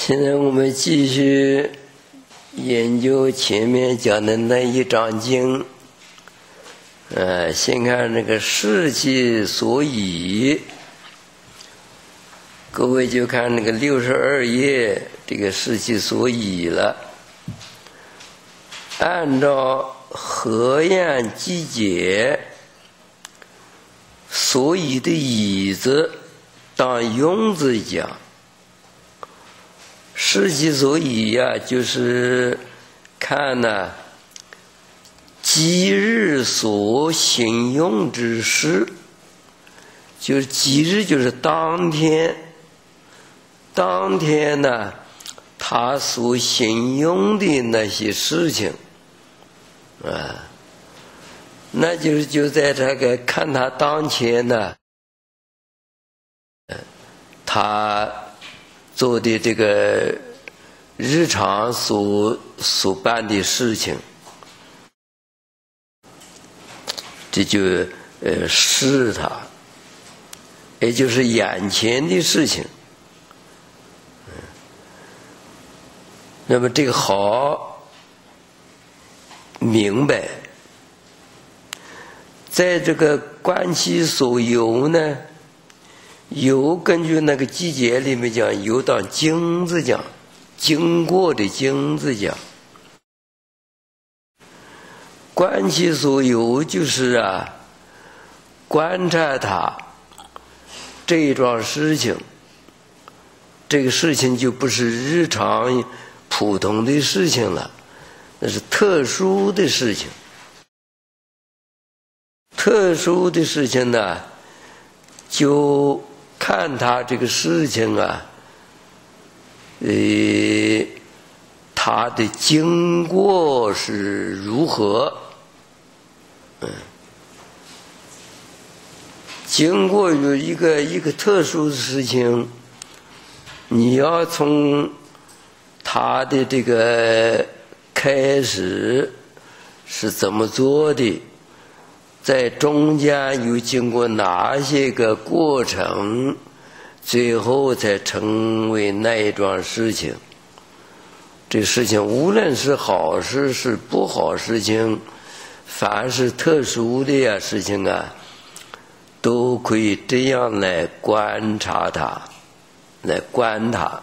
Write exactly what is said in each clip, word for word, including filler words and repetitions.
现在我们继续研究前面讲的那一章经。呃，先看那个事其所以，各位就看那个六十二页这个事其所以了。按照何晏集解，所以的以字当庸字讲。事其所以呀、啊，就是看呢、啊，即日所形容之事，就是即日就是当天，当天呢，他所形容的那些事情，啊，那就是就在这个看他当前呢，他做的这个日常所所办的事情，这就呃是他，也就是眼前的事情。那么这个好明白，在这个观其所由呢，由根据那个集解里面讲，由当经字讲，经过的经字讲。观其所由就是啊，观察他这一桩事情，这个事情就不是日常普通的事情了，那是特殊的事情。特殊的事情呢，就看他这个事情啊，呃，它的经过是如何？嗯，经过有一个一个特殊的事情，你要从他的这个开始是怎么做的，在中间又经过哪些个过程，最后才成为那一桩事情。这事情无论是好事是不好事情，凡是特殊的呀事情啊，都可以这样来观察它，来观它。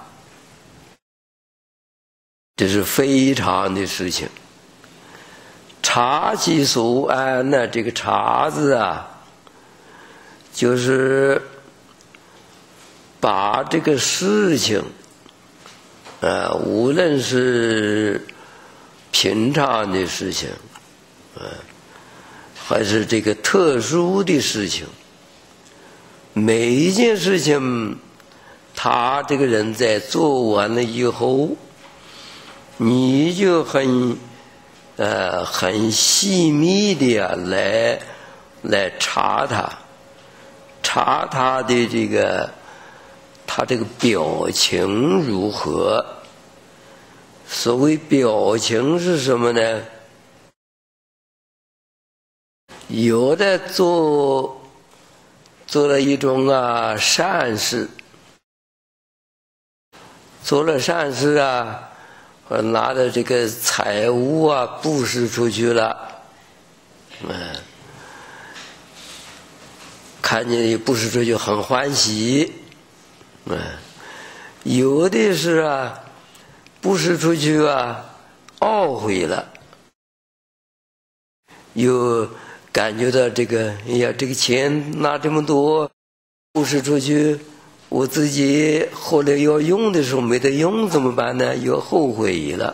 这是非常的事情。察其所安呢，这个察字啊，就是把这个事情，呃，无论是平常的事情，呃，还是这个特殊的事情，每一件事情，他这个人在做完了以后，你就很呃很细密的呀、啊、来来查他，查他的这个他这个表情如何。所谓表情是什么呢？有的做做了一种啊善事，做了善事啊，拿着这个财物啊布施出去了，嗯，看见你布施出去很欢喜，嗯，有的是啊布施出去啊懊悔了，又感觉到这个哎呀，这个钱拿这么多布施出去，我自己后来要用的时候没得用怎么办呢？又后悔了。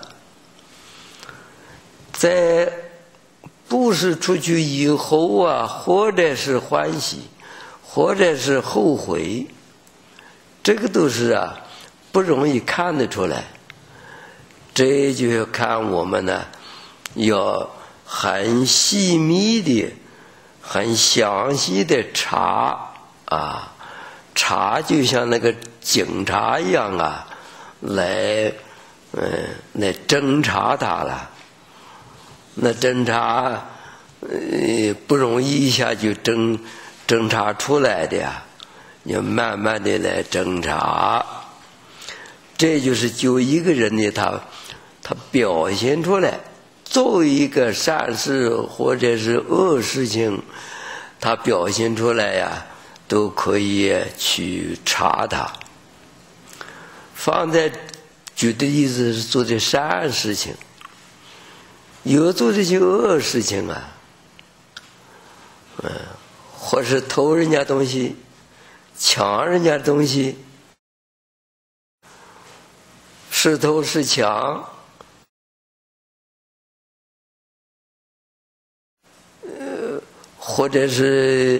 在布施出去以后啊，或者是欢喜，或者是后悔，这个都是啊不容易看得出来。这就要看我们呢，要很细密的、很详细的查啊。查就像那个警察一样啊，来，嗯，来侦查他了。那侦查，呃，不容易一下就侦侦查出来的呀，要慢慢的来侦查。 这就是就一个人呢，他他表现出来，作为一个善事或者是恶事情，他表现出来呀，都可以去查他。放在举的例子是做的善事情，有做这些恶事情啊，嗯，或是偷人家东西，抢人家东西，是偷是抢，呃，或者是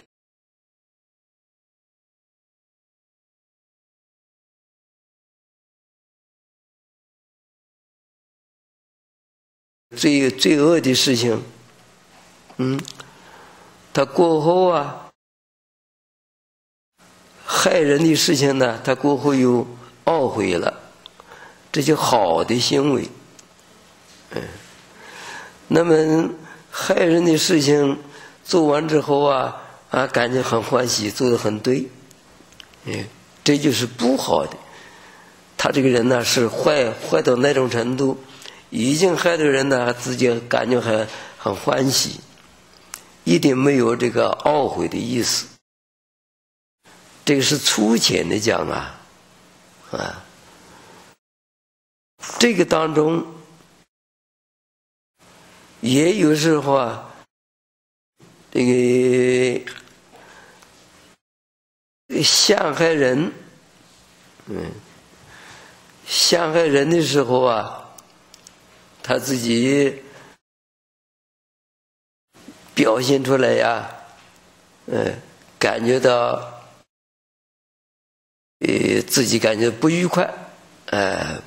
最最恶的事情，嗯，他过后啊，害人的事情呢，他过后又懊悔了，这就好的行为。嗯，那么害人的事情做完之后啊，啊，感觉很欢喜，做得很对，嗯，这就是不好的。他这个人呢，是坏坏到那种程度。已经害的人呢，自己感觉很很欢喜，一点没有这个懊悔的意思。这个是粗浅的讲啊，啊，这个当中也有时候啊，这个陷害人，嗯，陷害人的时候啊。他自己表现出来呀，嗯，感觉到，呃，自己感觉不愉快，呃，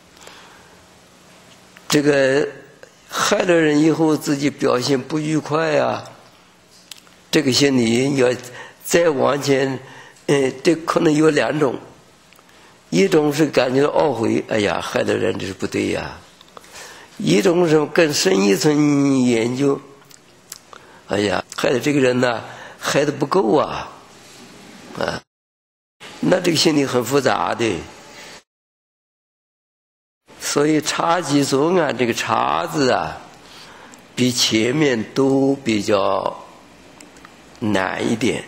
这个害了人以后，自己表现不愉快呀，这个心理要再往前，嗯，这可能有两种，一种是感觉到懊悔，哎呀，害了人这是不对呀。一种是更深一层研究，哎呀，害的这个人呢，害的不够啊，啊，那这个心理很复杂的，所以察己作案这个察字啊，比前面都比较难一点。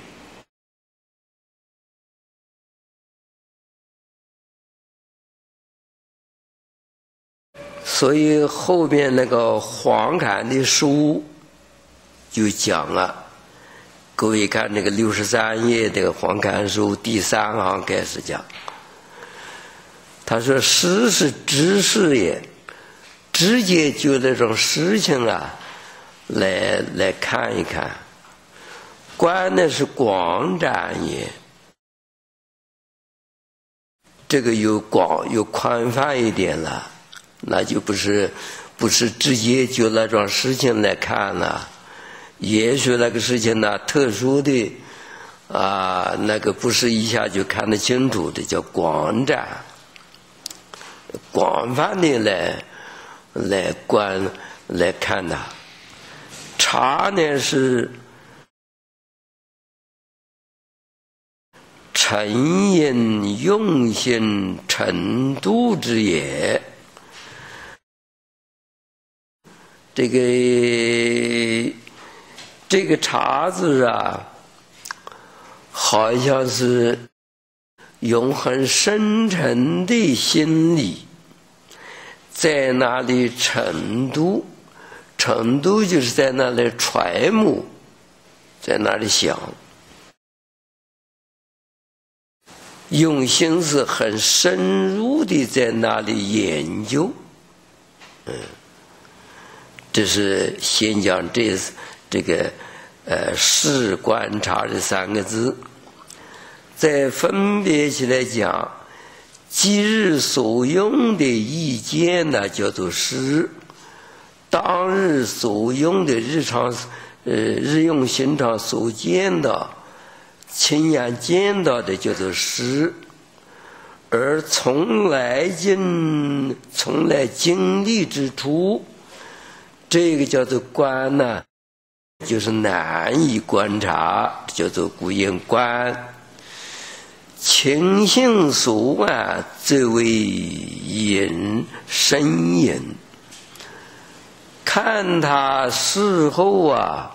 所以后边那个黄侃的书就讲了，各位看那个六十三页这个黄侃书第三行开始讲，他说事是知识也，直接就这种事情啊来来看一看，观呢是广展也，这个有广有宽泛一点了，那就不是不是直接就那桩事情来看了，也许那个事情呢特殊的啊，那个不是一下就看得清楚的，叫广展，广泛的来来观来看它。察呢是沉吟用心程度之也。这个这个察字啊，好像是用很深沉的心理在那里程度，程度就是在那里揣摩，在那里想，用心思很深入的在那里研究，嗯。这是先讲这这个呃事观察这三个字，再分别起来讲，即日所用的意见呢叫做事，当日所用的日常呃日用寻常所见的亲眼见到的叫做事，而从来经从来经历之处，这个叫做观呢，就是难以观察，叫做古言观。 情形所观，则为隐深隐。看他事后啊，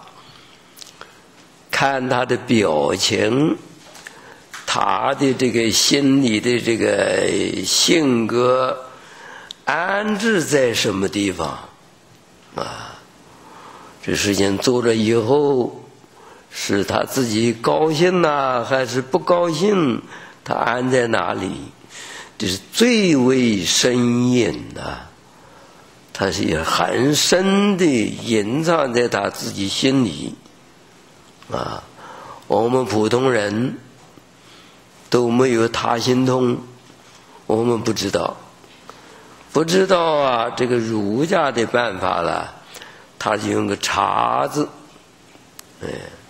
看他的表情，他的这个心理的这个性格安置在什么地方啊？这事情做了以后，是他自己高兴呐、啊，还是不高兴？他安在哪里？这是最为深隐的、啊，他是很深的隐藏在他自己心里啊。我们普通人都没有他心通，我们不知道，不知道啊。这个儒家的办法了，他是用个察字，哎。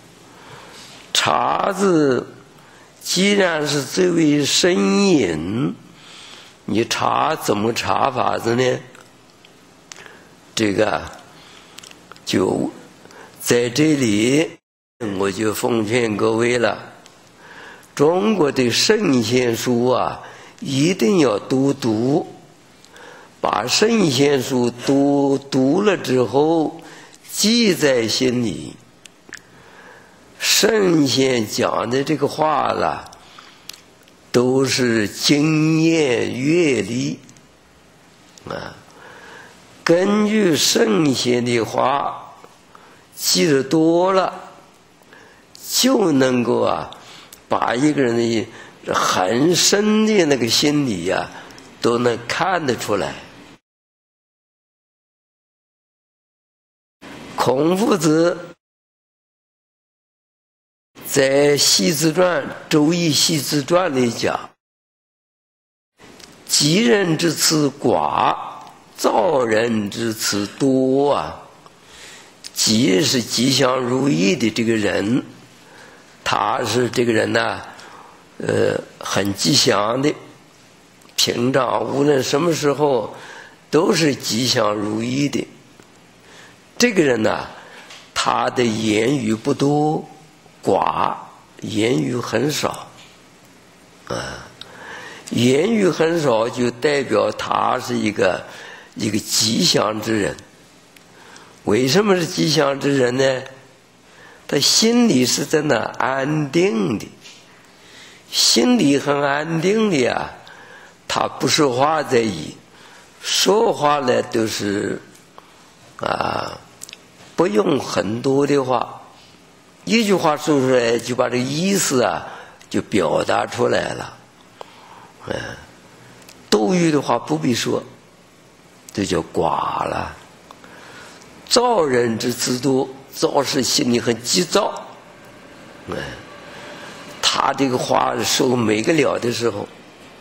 察字既然是最为深隐，你察怎么察法子呢？这个就在这里，我就奉劝各位了，中国的圣贤书啊，一定要多读，把圣贤书多读了之后，记在心里。圣贤讲的这个话了，都是经验阅历啊。根据圣贤的话记得多了，就能够啊，把一个人的很深的那个心理啊，都能看得出来。孔夫子在《系辞传》《周易系辞传》里讲：“吉人之辞寡，造人之辞多啊。”吉是吉祥如意的这个人，他是这个人呢、啊，呃，很吉祥的，平常无论什么时候都是吉祥如意的。这个人呢、啊，他的言语不多。寡，言语很少啊，言语很少就代表他是一个一个吉祥之人。为什么是吉祥之人呢？他心里是在那安定的，心里很安定的呀，他不说话在意，说话呢都是啊，不用很多的话。一句话说出来，就把这个意思啊，就表达出来了。嗯，多余的话不必说，这叫寡了。躁人之辞多，躁是心里很急躁。嗯，他这个话说没个了的时候，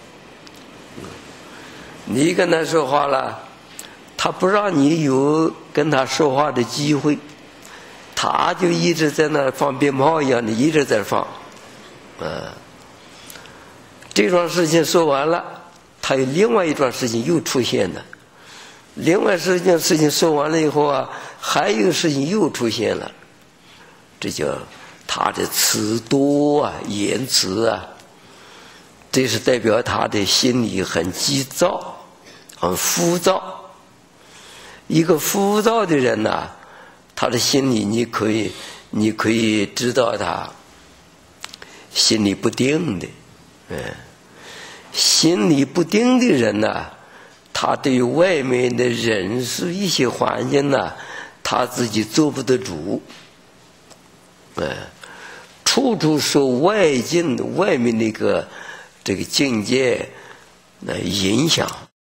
你跟他说话了，他不让你有跟他说话的机会。他就一直在那放鞭炮一样的，一直在放，啊，这桩事情说完了，他有另外一桩事情又出现了，另外事情事情说完了以后啊，还有事情又出现了，这叫他的词多啊，言辞啊，这是代表他的心里很急躁，很浮躁。一个浮躁的人呐、啊。他的心里，你可以，你可以知道他心里不定的，嗯，心里不定的人呐、啊，他对于外面的人事一些环境呐、啊，他自己做不得主，嗯，处处受外境、外面那个这个境界来影响，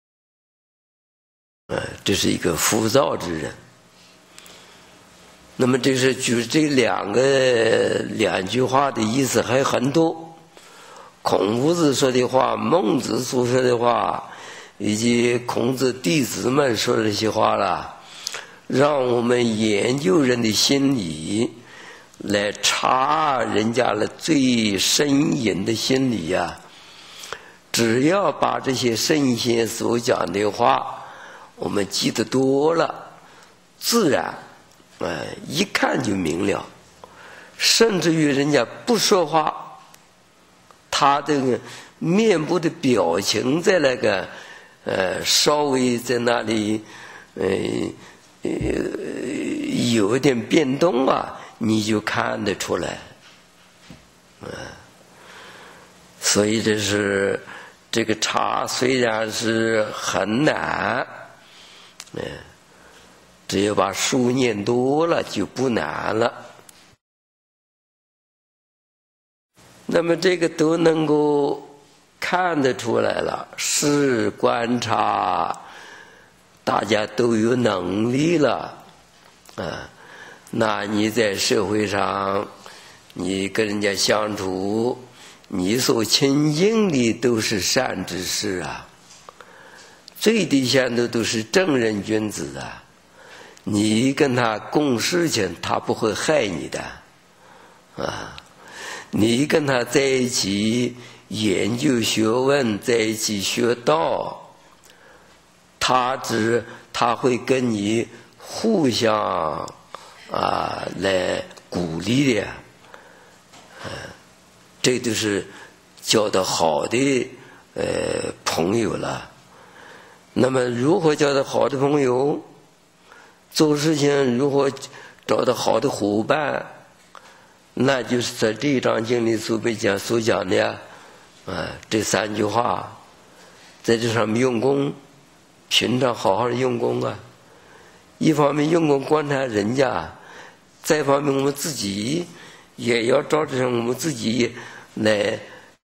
嗯，这是一个浮躁之人。那么这是举这两个两句话的意思还很多，孔夫子说的话，孟子所说的话，以及孔子弟子们说的这些话了，让我们研究人的心理，来查人家的最深隐的心理呀、啊。只要把这些圣贤所讲的话，我们记得多了，自然。呃，一看就明了，甚至于人家不说话， 他这个面部的表情在那个呃稍微在那里呃呃有点变动啊，你就看得出来，啊、呃，所以这是这个茶虽然是很难，嗯、呃，只要把书念多了就不难了。那么这个都能够看得出来了，是观察，大家都有能力了，啊，那你在社会上，你跟人家相处，你所亲近的都是善知识啊，最低限度都是正人君子啊，你跟他共事情，他不会害你的，啊。你跟他在一起研究学问，在一起学道，他只他会跟你互相啊来鼓励的，呃，这就是交到好的呃朋友了。那么如何交到好的朋友？做事情如何找到好的伙伴？那就是在这一章经里所被讲所讲的呀，啊，这三句话，在这上面用功，平常好好的用功啊。一方面用功观察人家，再一方面我们自己也要照着我们自己来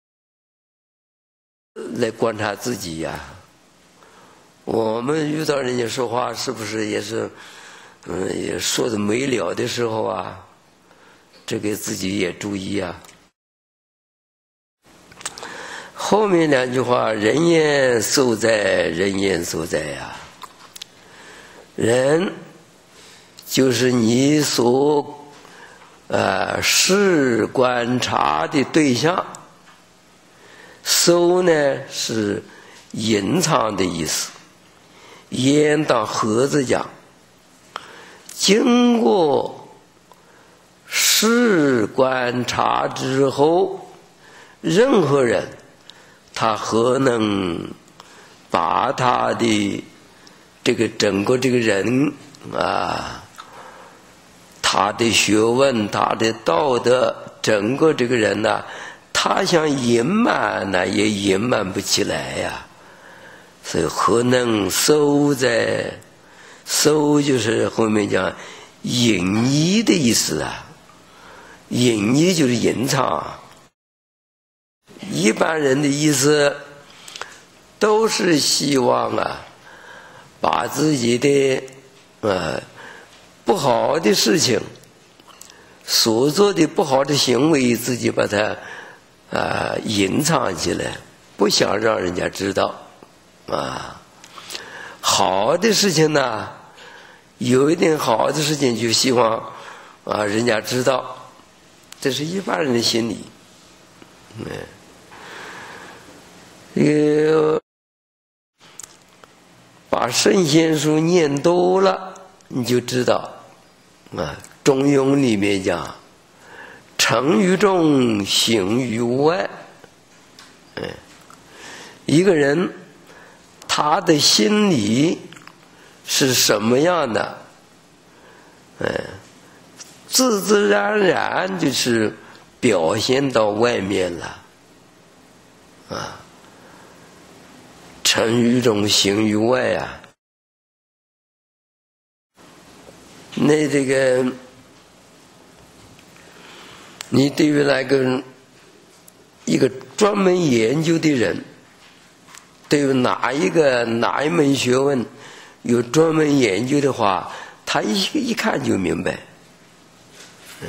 来观察自己呀。我们遇到人家说话，是不是也是，嗯，也说的没了的时候啊？这个自己也注意啊。后面两句话，人言所在，人言所在呀。人就是你所呃视观察的对象，搜呢是隐藏的意思，言当盒子讲，经过视观察之后，任何人他何能把他的这个整个这个人啊，他的学问，他的道德，整个这个人呢、啊，他想隐瞒呢，也隐瞒不起来呀。所以何能搜在？搜就是后面讲隐匿的意思啊。隐匿就是隐藏，一般人的意思都是希望啊，把自己的呃不好的事情，所做的不好的行为，自己把它啊、呃、隐藏起来，不想让人家知道啊。好的事情呢，有一点好的事情就希望啊人家知道。这是一般人的心理，嗯，这个把圣贤书念多了，你就知道，啊，《中庸》里面讲，诚于中，行于外，嗯，一个人他的心理是什么样的，嗯。自自然然就是表现到外面了，啊，诚于中，行于外啊。那这个，你对于那个一个专门研究的人，对于哪一个哪一门学问有专门研究的话，他一一看就明白。嗯，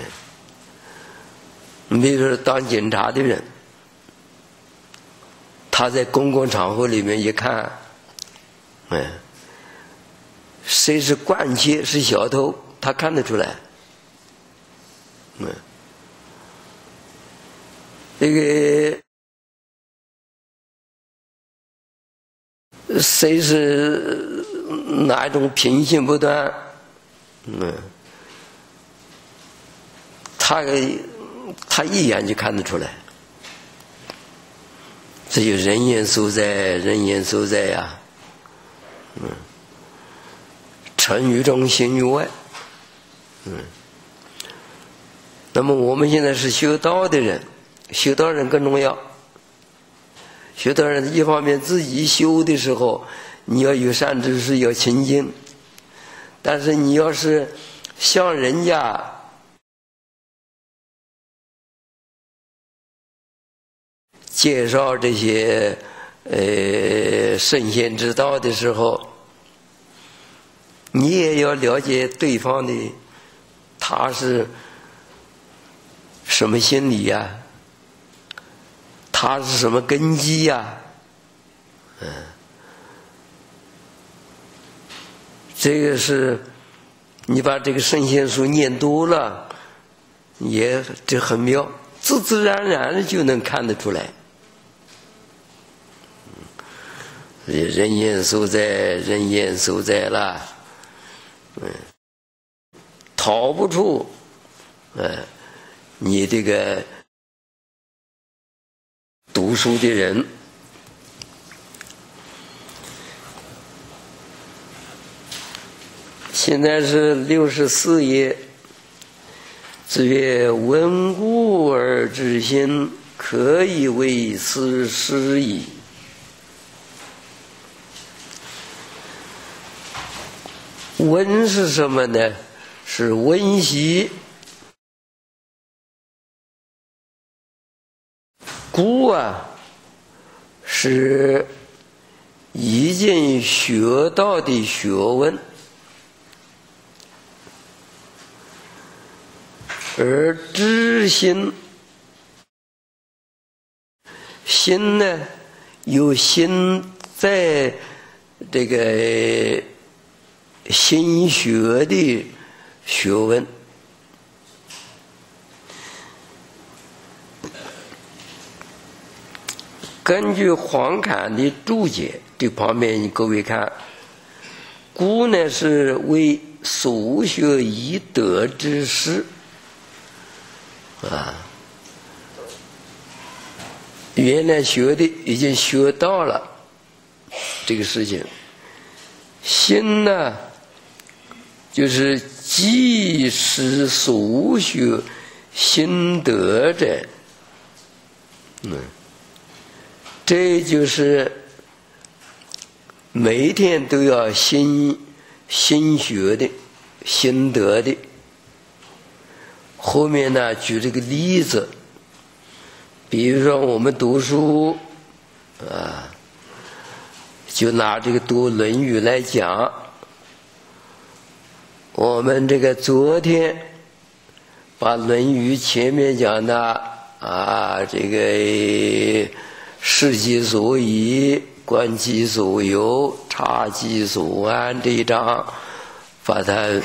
你比如说当警察的人，他在公共场合里面一看，嗯，谁是惯窃是小偷，他看得出来。嗯，这个谁是哪一种品行不端，嗯。他他一眼就看得出来， 这就人言所在，人言所在呀、啊。嗯，诚于中，行于外。嗯，那么我们现在是修道的人，修道人更重要。修道人一方面自己修的时候，你要有善知识，要亲近。但是你要是向人家介绍这些呃圣贤之道的时候，你也要了解对方的他是什么心理呀、啊，他是什么根基呀、啊？嗯，这个是你把这个圣贤书念多了，也这很妙，自自然然的就能看得出来。人言所在，人言所在了，嗯，逃不出，嗯，你这个读书的人。现在是六十四页，子曰：“闻故而知新，可以为斯师矣。”闻是什么呢？是闻习。故啊，是已经学到的学问，而知新，新呢，有新在这个新学的学问。根据黄侃的注解，这旁边各位看，故呢是为所学已得之事啊，原来学的已经学到了这个事情。心呢，就是即使所学心得者，嗯，这就是每天都要新新学的、心得的。后面呢，举这个例子，比如说我们读书啊，就拿这个读《论语》来讲。我们这个昨天把《论语》前面讲的啊，这个视其所以，观其所由，察其所安这一章，把它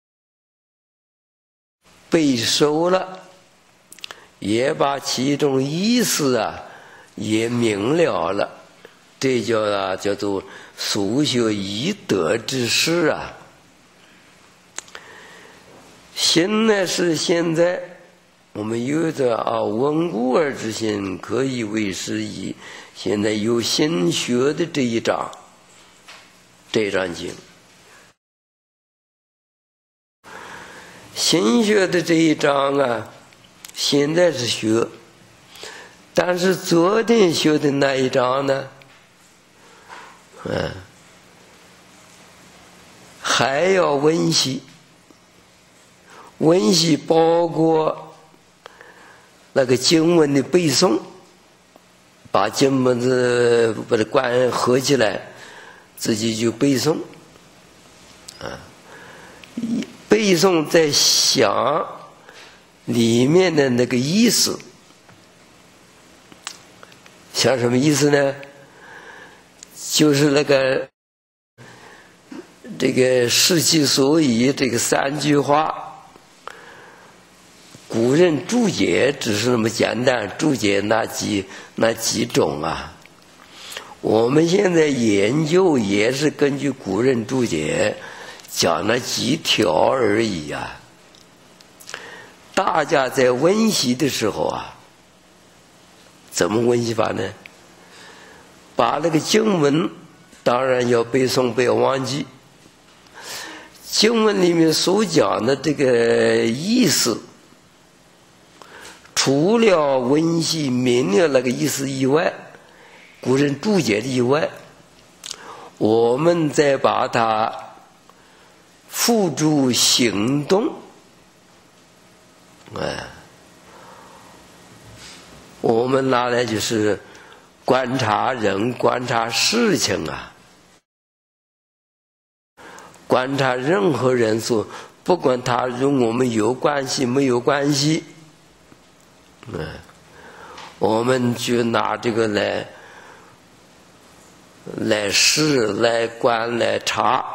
背熟了，也把其中意思啊也明了了，这叫啊叫做所学已得之事啊。心呢是现在我们有着啊闻故而知新，可以为师矣。现在有新学的这一章，这章经，新学的这一章啊，现在是学，但是昨天学的那一章呢，嗯，还要温习。温习包括那个经文的背诵，把经文子把它关合起来，自己就背诵，啊，背诵在想里面的那个意思，想什么意思呢？就是那个这个视其所以这个三句话。古人注解只是那么简单，注解那几那几种啊。我们现在研究也是根据古人注解讲了几条而已啊。大家在温习的时候啊，怎么温习法呢？ 把那个经文当然要背诵，不要忘记。经文里面所讲的这个意思，除了温习明了那个意思以外，古人注解的以外，我们再把它付诸行动，哎，我们拿来就是观察人、观察事情啊。观察任何人所，不管他与我们有关系没有关系，嗯，我们就拿这个来来试、来观、来查。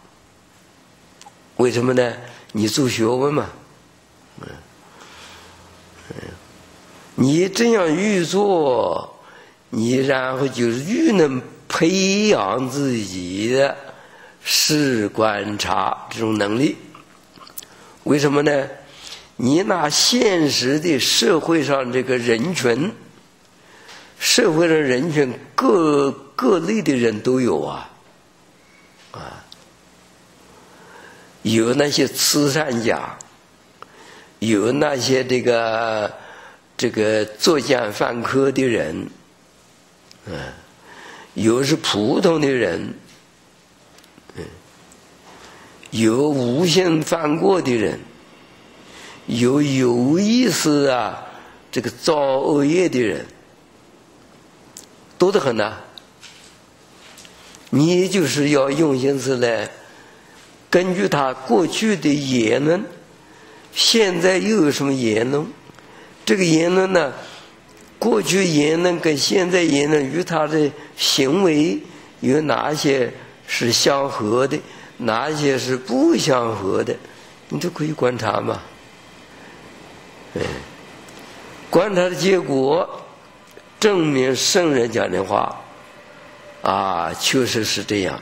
为什么呢？你做学问嘛，嗯，嗯，你这样预做，你然后就是愈能培养自己的是观察这种能力。为什么呢？你拿现实的社会上这个人群，社会上人群各各类的人都有啊，啊，有那些慈善家，有那些这个这个作奸犯科的人，嗯，有是普通的人，有无心犯过的人，有有意识啊这个造恶业的人，多得很呐。你就是要用心思来根据他过去的言论，现在又有什么言论，这个言论呢，过去言论跟现在言论与他的行为有哪些是相合的，哪些是不相合的，你都可以观察嘛。哎，观察的结果证明圣人讲的话啊，确实是这样。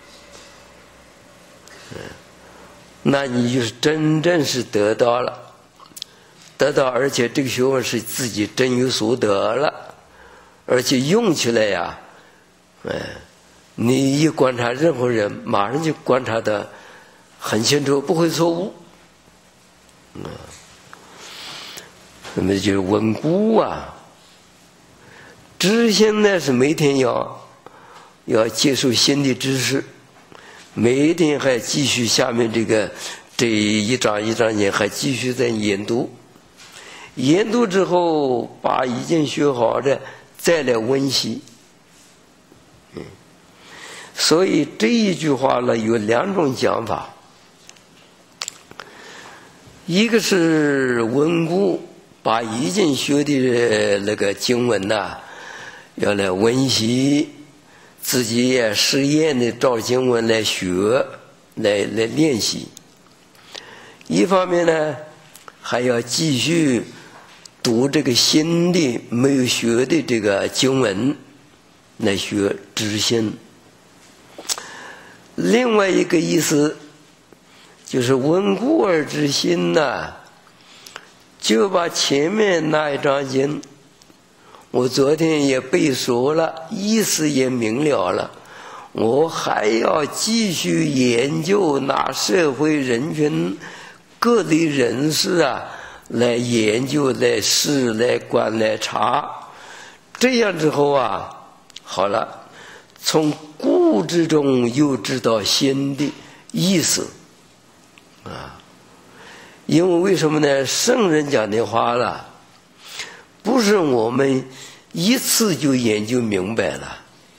嗯，那你就是真正是得到了，得到，而且这个学问是自己真有所得了，而且用起来呀，哎。你一观察任何人，马上就观察得很清楚，不会错误。嗯，那么就是稳固啊。知现在是每天要要接受新的知识，每天还继续下面这个这一章一章节还继续在研读，研读之后把已经学好的再来温习。嗯。所以这一句话呢，有两种讲法，一个是稳固，把已经学的那个经文呐、啊，要来温习，自己也实验的照经文来学，来来练习。一方面呢，还要继续读这个新的没有学的这个经文，来学知心。另外一个意思就是稳固而知新呐，就把前面那一章经，我昨天也背熟了，意思也明了了，我还要继续研究拿社会人群各类人士啊来研究、来试、来观、来查，这样之后啊，好了。从故之中又知道新的意思啊，因为为什么呢？圣人讲的话了，不是我们一次就研究明白了，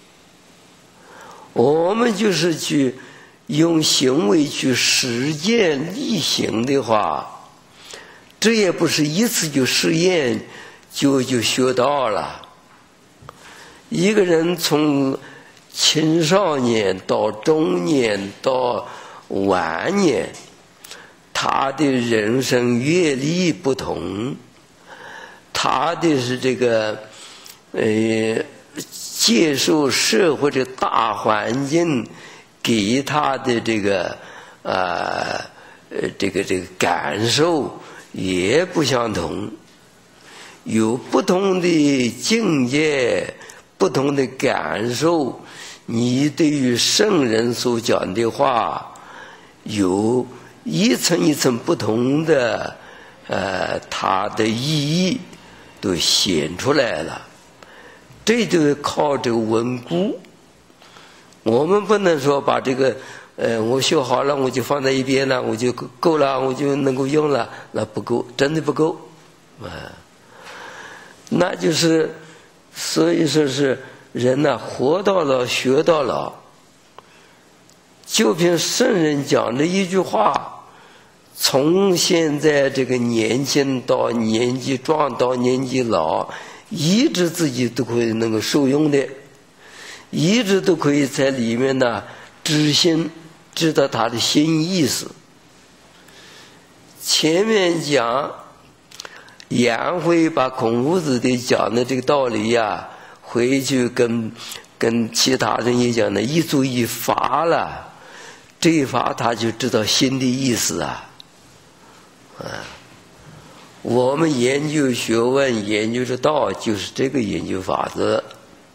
我们就是去用行为去实践力行的话，这也不是一次就实验就就学到了。一个人从青少年到中年到晚年，他的人生阅历不同，他的是这个呃接受社会的大环境给他的这个呃呃这个这个感受也不相同，有不同的境界，不不同的感受，你对于圣人所讲的话，有一层一层不同的，呃，它的意义都显出来了。这就靠这个稳固。我们不能说把这个，呃，我学好了我就放在一边了，我就够了，我就能够用了，那不够，真的不够，啊，那就是，所以说是人呢、啊，活到老学到老，就凭圣人讲的一句话，从现在这个年轻到年纪壮到年纪老，一直自己都可以能够受用的。一直都可以在里面呢知心，知道他的新意思。前面讲颜回把孔夫子的讲的这个道理呀、啊，回去跟跟其他人也讲的一足一发了，这一发他就知道新的意思啊。啊，我们研究学问、研究的道，就是这个研究法则。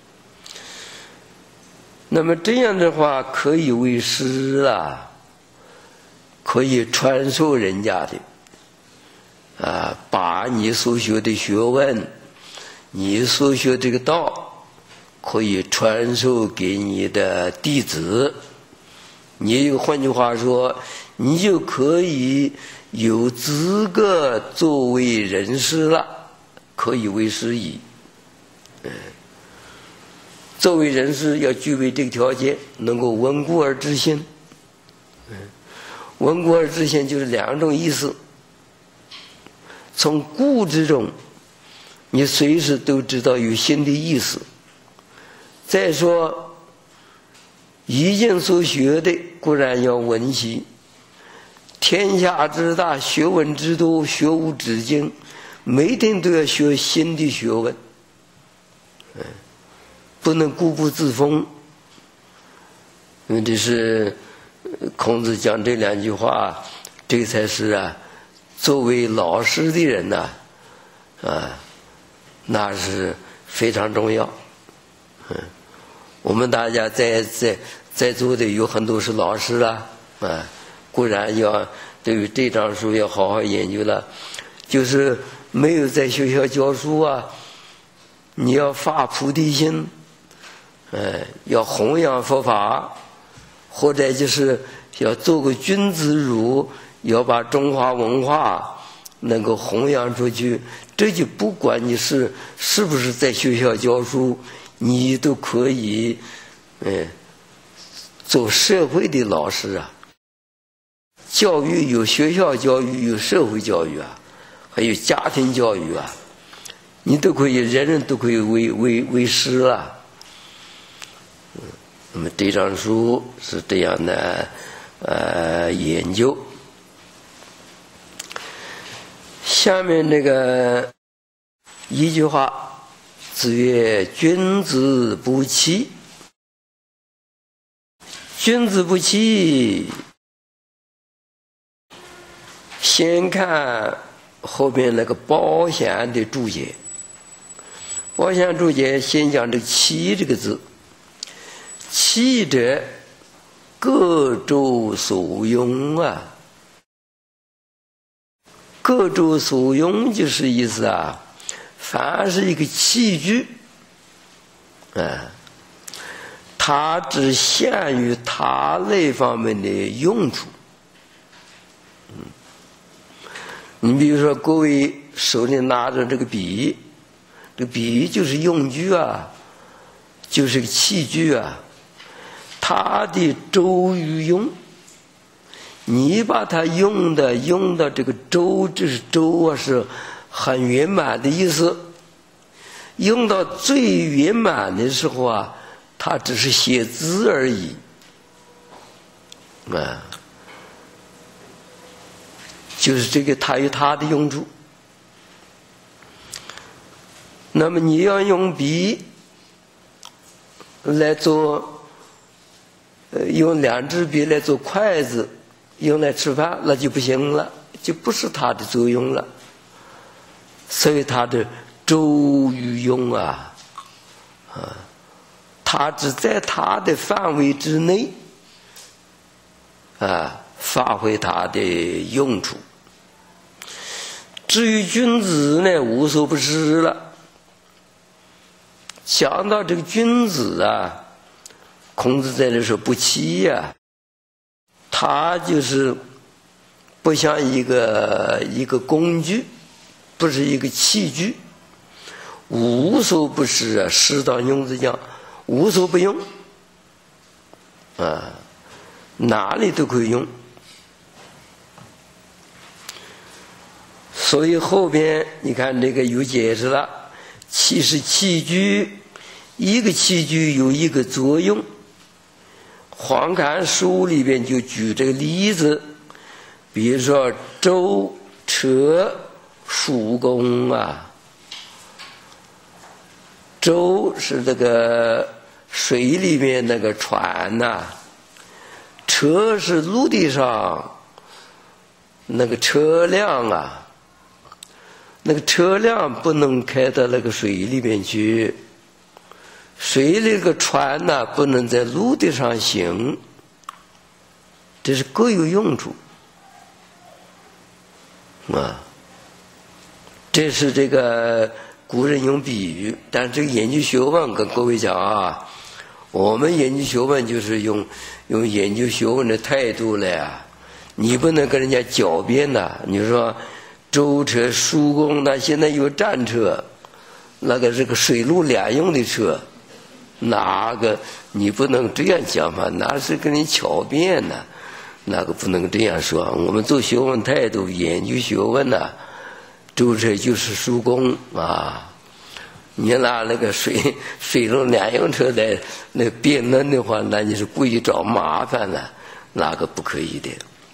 那么这样的话可以为师啊，可以传授人家的啊，把你所学的学问，你所学这个道，可以传授给你的弟子。你换句话说，你就可以有资格作为人师了，可以为师矣。嗯。作为人师要具备这个条件，能够闻故而知新。嗯，闻故而知新就是两种意思。从故之中，你随时都知道有新的意思。再说，已经所学的固然要闻习，天下之大，学问之多，学无止境，每天都要学新的学问。嗯。不能固步自封，因为这是孔子讲这两句话，这才是啊，作为老师的人呐、啊，啊，那是非常重要。嗯，我们大家在在在座的有很多是老师啦，啊，固然要对于这章书要好好研究了，就是没有在学校教书啊，你要发菩提心。呃，要弘扬佛法，或者就是要做个君子儒，要把中华文化能够弘扬出去。这就不管你是是不是在学校教书，你都可以，呃，做社会的老师啊。教育有学校教育，有社会教育啊，还有家庭教育啊，你都可以，人人都可以为为为师了。那么这章书是这样的，呃，研究。下面那个一句话，子曰：“君子不欺。”君子不欺。先看后面那个包贤的注解。包贤注解先讲这个“欺”这个字。欺者，各诸所用啊。各诸所用就是意思啊，凡是一个器具，啊，它只限于它那方面的用处。嗯，你比如说，各位手里拿着这个笔，这个笔就是用具啊，就是个器具啊。它的周与用，你把它用的用到这个周，这是周啊，是很圆满的意思。用到最圆满的时候啊，它只是写字而已，啊，就是这个它有它的用处。那么你要用笔来做。呃，用两支笔来做筷子，用来吃饭，那就不行了，就不是它的作用了。所以它的周与用啊，啊， 他只在他的范围之内啊发挥他的用处。至于君子呢，无所不施了。讲到这个君子啊，孔子在这说不欺呀、啊，他就是不像一个一个工具，不是一个器具，无所不施啊。适当用字讲无所不用啊，哪里都可以用。所以后边你看这个有解释了，其实器具，一个器具有一个作用。黄侃书里边就举这个例子，比如说舟车书弓啊，舟是这个水里面那个船呐、啊，车是陆地上那个车辆啊。那个车辆不能开到那个水里面去，水里个船呢、啊、不能在陆地上行，这是各有用处啊。这是这个古人用比喻，但这个研究学问跟各位讲啊，我们研究学问就是用用研究学问的态度来啊，你不能跟人家狡辩呐、啊。你说舟车书弓，那现在有战车，那个是个水陆两用的车，哪个你不能这样讲嘛？那是跟你巧辩呢、啊，那个不能这样说。我们做学问态度，研究学问呐、啊，舟车就是书弓啊。你拿那个水水陆两用车来来辩论的话，那你是故意找麻烦了，那个不可以的。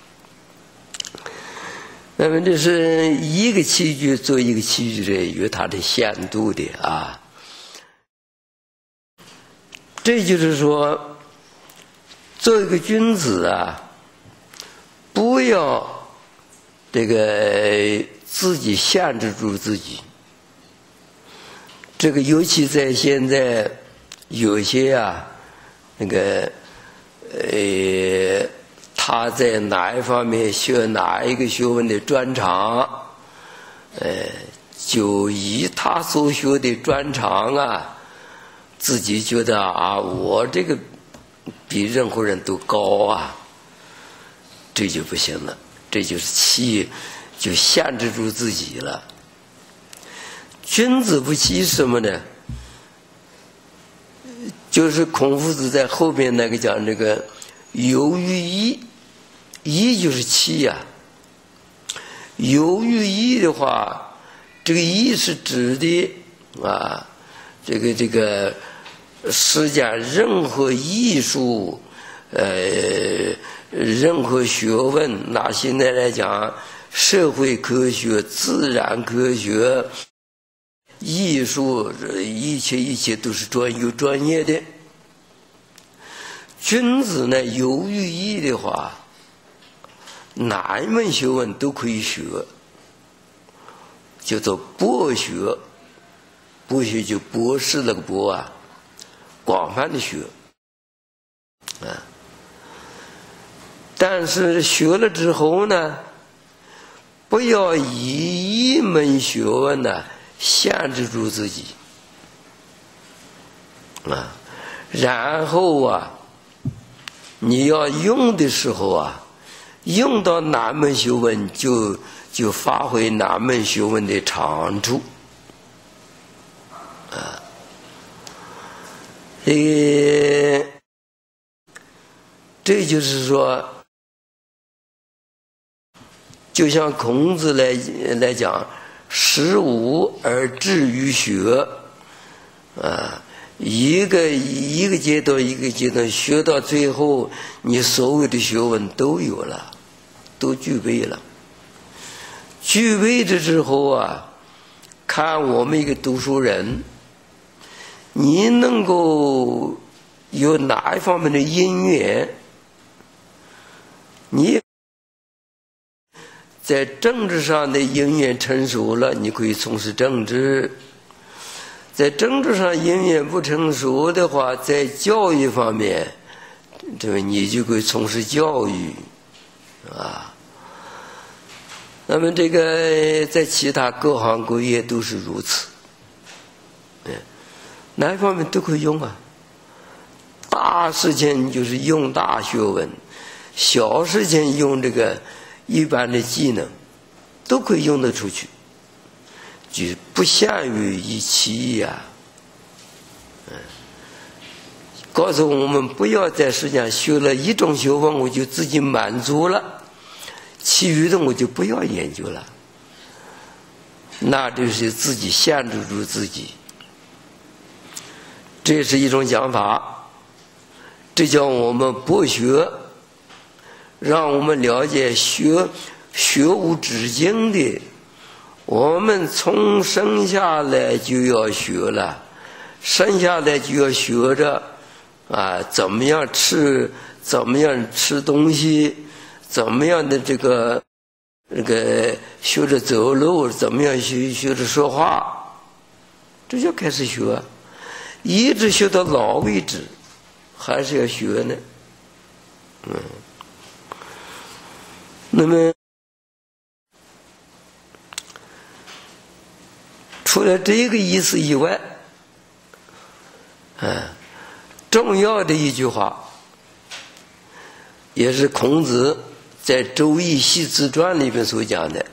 那么这是一个器具做一个器具的，有它的限度的啊。这就是说，做一个君子啊，不要这个自己限制住自己。这个尤其在现在有些啊，那个呃。他在哪一方面学哪一个学问的专长，呃，就以他所学的专长啊，自己觉得啊，我这个比任何人都高啊，这就不行了，这就是欺，就限制住自己了。君子不欺什么呢？就是孔夫子在后边那个讲这个游于义。义就是欺呀、啊，游于义的话，这个义是指的啊，这个这个世间任何艺术，呃，任何学问，拿现在来讲，社会科学、自然科学、艺术，一切一切都是专有专业的。君子呢，游于义的话，哪一门学问都可以学，叫做博学。博学就博士那个博啊，广泛的学啊。但是学了之后呢，不要以一门学问呢限制住自己啊。然后啊，你要用的时候啊，用到哪门学问就就发挥哪门学问的长处啊。呃，这就是说，就像孔子来来讲，十五而志于学啊。一个一个阶段一个阶段学到最后，你所有的学问都有了，都具备了。具备了之后啊，看我们一个读书人，你能够有哪一方面的因缘，你在政治上的因缘成熟了，你可以从事政治。 在政治上因缘不成熟的话，在教育方面，这个你就可以从事教育，啊。那么这个在其他各行各业都是如此，嗯，哪一方面都可以用啊。大事情就是用大学问，小事情用这个一般的技能，都可以用得出去。就不限于一期呀、啊，嗯，告诉我们不要在世界上学了一种学问我就自己满足了，其余的我就不要研究了，那就是自己限制住自己。这是一种讲法，这叫我们博学，让我们了解学学无止境的。我们从生下来就要学了，生下来就要学着啊，怎么样吃，怎么样吃东西，怎么样的这个这个学着走路，怎么样学学着说话，这就开始学，一直学到老为止，还是要学呢。嗯，那么。除了这个意思以外，嗯，重要的一句话，也是孔子在《周易系辞传》里边所讲的。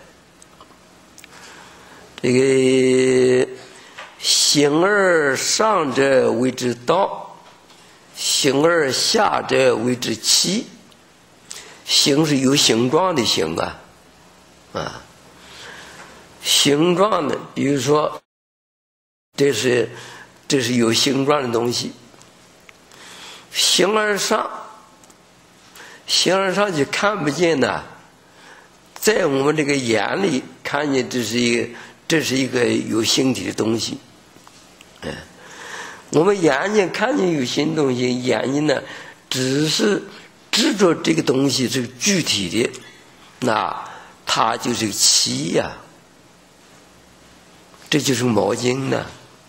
这个形而上者谓之道，形而下者谓之器。形是有形状的形啊，啊。形状的，比如说，这是这是有形状的东西。形而上，形而上就看不见的，在我们这个眼里看见这是一个这是一个有形体的东西。嗯，我们眼睛看见有形东西，眼睛呢只是执着这个东西是具体的，那它就是个器呀。这就是毛巾呢，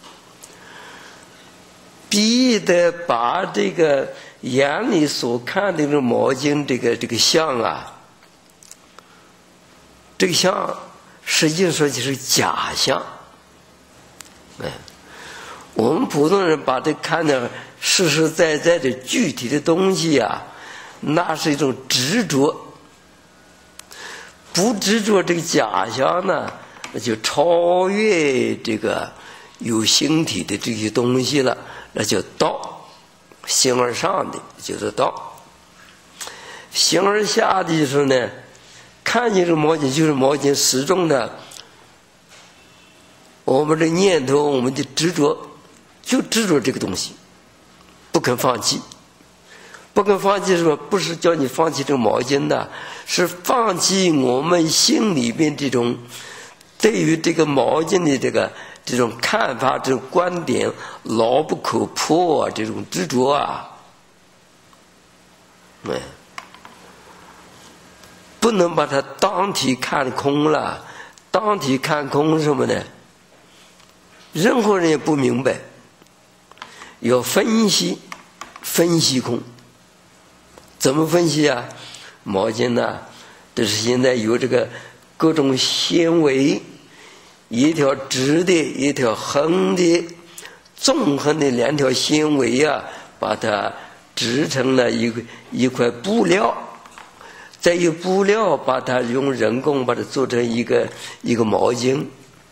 必得把这个眼里所看的这个毛巾，这个这个相啊，这个相实际上说就是假象。哎，我们普通人把这看的实实在在的具体的东西啊，那是一种执着。不执着这个假象呢，那就超越这个有形体的这些东西了，那叫道。形而上的就是道，形而下的就是呢，看见这个毛巾就是毛巾，始终的我们的念头，我们的执着，就执着这个东西，不肯放弃。不肯放弃什么？不是叫你放弃这个毛巾的，是放弃我们心里边这种对于这个毛巾的这个这种看法、这种观点牢不可破这种执着啊，哎，不能把它当体看空了。当体看空是什么呢？任何人也不明白，要分析，分析空。怎么分析啊？毛巾呢、啊，这是现在有这个各种纤维，一条直的，一条横的，纵横的两条纤维啊，把它织成了一个一块布料，再用布料把它用人工把它做成一个一个毛巾。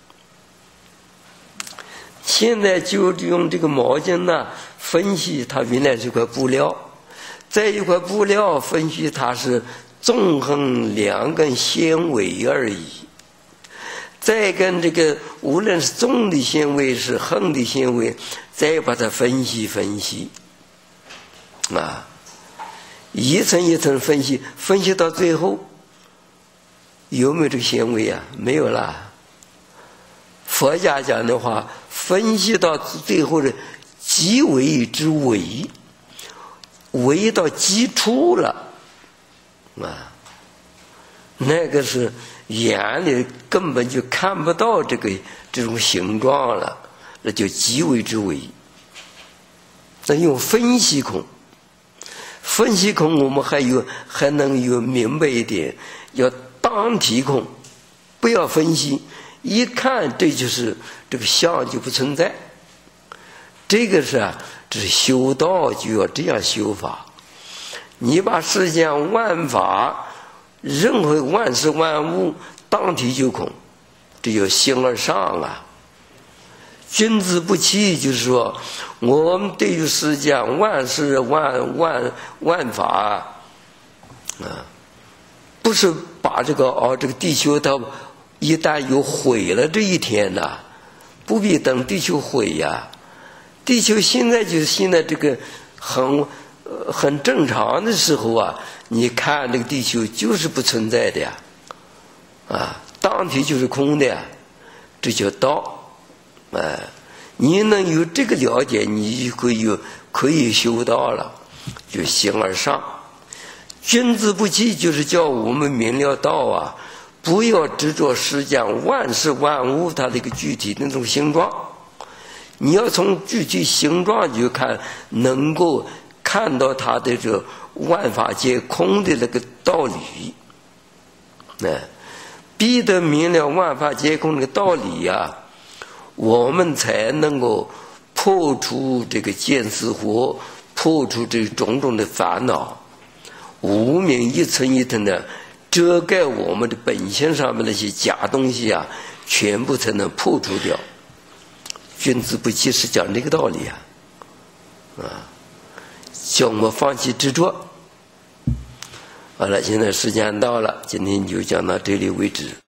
现在就用这个毛巾呢、啊，分析它原来是块布料。再一块布料分析它是纵横两根纤维而已，再跟这个无论是纵的纤维是横的纤维，再把它分析分析啊，一层一层分析，分析到最后有没有这个纤维啊？没有啦。佛家讲的话，分析到最后的极微之微，微到基础了啊，那个是眼里根本就看不到这个这种形状了， 那叫即为之为。那用分析空，分析空我们还有还能有明白一点，要当体空，不要分析，一看这就是这个相就不存在。这个是啊，这是修道就要这样修法。你把世间万法，任何万事万物当体就空，这叫形而上啊。君子不欺，就是说，我们对于世间万事万万万法啊，不是把这个哦，这个地球它一旦有毁了这一天呐、啊，不必等地球毁呀。地球现在就是现在这个很呃很正常的时候啊，你看这个地球就是不存在的呀，啊，当体就是空的呀，这叫道。哎，你能有这个了解，你就可以有可以修道了，就形而上。君子不欺，就是叫我们明了道啊，不要执着世间万事万物它的一个具体那种形状，你要从具体形状就看，能够看到它的这万法皆空的那个道理。哎，必得明了万法皆空的道理呀、啊。我们才能够破除这个见思惑，破除这种种的烦恼，无明一层一层的遮盖我们的本性上面那些假东西啊，全部才能破除掉。君子不欺是讲这个道理啊，啊，叫我们放弃执着。好了，现在时间到了，今天就讲到这里为止。